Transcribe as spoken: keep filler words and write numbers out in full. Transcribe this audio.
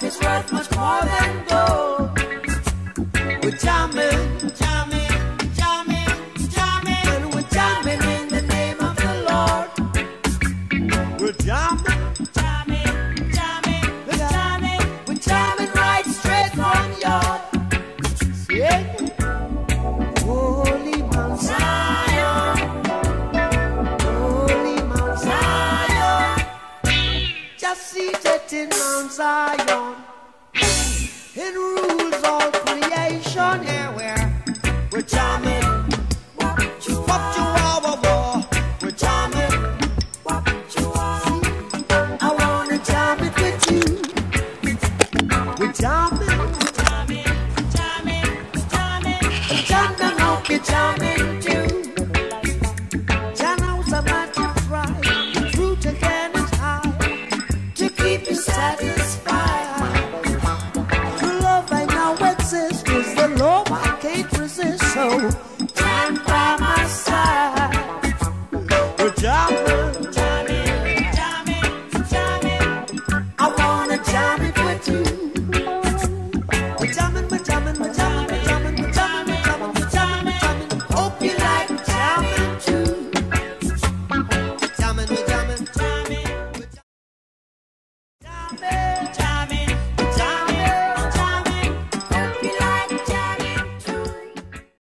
life is worth much more than gold. We're jamming, jamming, jamming, jamming, and we're jamming in the name of the Lord. We're jamming, jamming, jamming, we're jamming, we're jamming right straight from your, yeah. Holy Mount Zion, Holy Mount Zion, just seated in Mount Zion, it rules all creation. Here we're, we're jamming, what you are, we're jamming, what you are. I wanna jam it with you. We're jamming, jamming, jamming, jamming. Jam them up, you're jamming too. Jam out a mighty fry, the fruit again is high, to keep you satisfied. The love I now exist is the love I can't resist, so